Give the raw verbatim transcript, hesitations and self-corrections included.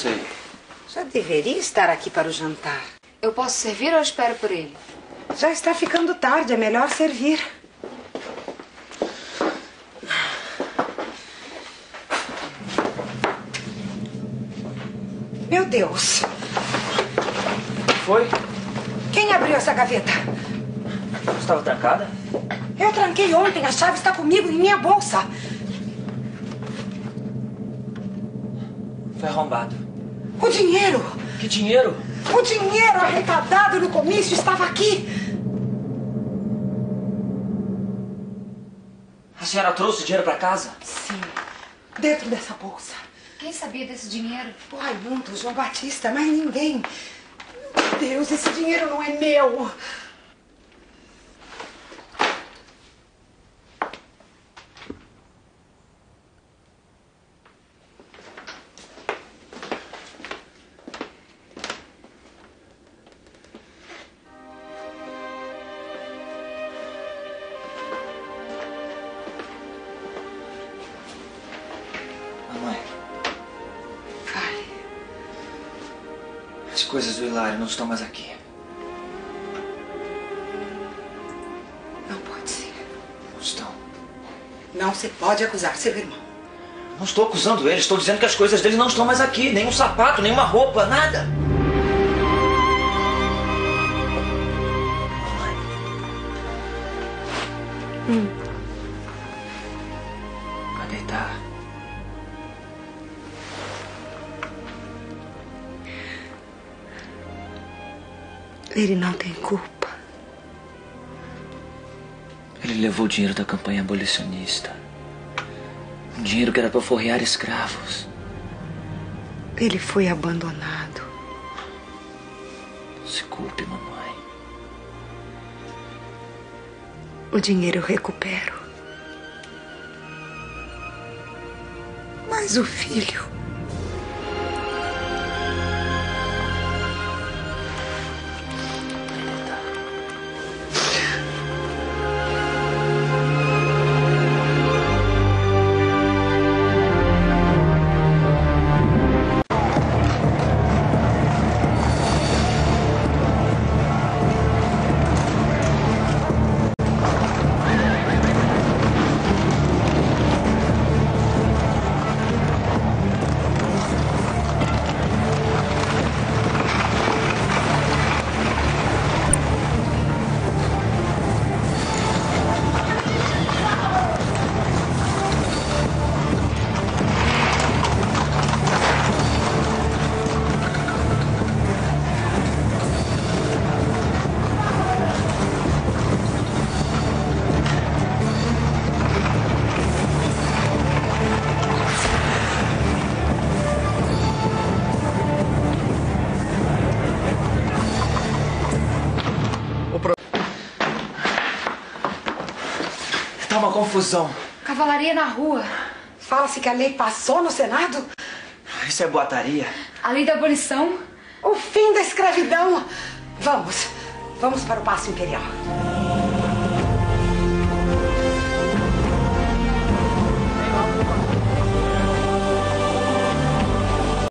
sei. Já deveria estar aqui para o jantar. Eu posso servir ou espero por ele? Já está ficando tarde, é melhor servir. Meu Deus! Foi? Quem abriu essa gaveta? Estava trancada? Eu tranquei ontem, a chave está comigo em minha bolsa. Foi arrombado. O dinheiro! Que dinheiro? O dinheiro arrecadado no comício estava aqui. A senhora trouxe o dinheiro para casa? Sim, dentro dessa bolsa. Quem sabia desse dinheiro? O Raimundo, o João Batista, mas ninguém. Meu Deus, esse dinheiro não é meu. Mamãe, Fale. as coisas do Hilário não estão mais aqui. Não pode ser. Não estão. Não se pode acusar seu irmão. Não estou acusando ele, estou dizendo que as coisas dele não estão mais aqui. Nem um sapato, nem uma roupa, nada. Mamãe. Hum. Vai deitar. Ele não tem culpa. Ele levou o dinheiro da campanha abolicionista. Um dinheiro que era para forrear escravos. Ele foi abandonado. Não se culpe, mamãe. O dinheiro eu recupero. Mas o filho... Tá uma confusão. Cavalaria na rua. Fala-se que a lei passou no Senado? Isso é boataria. A lei da abolição. O fim da escravidão. Vamos, vamos para o Paço Imperial.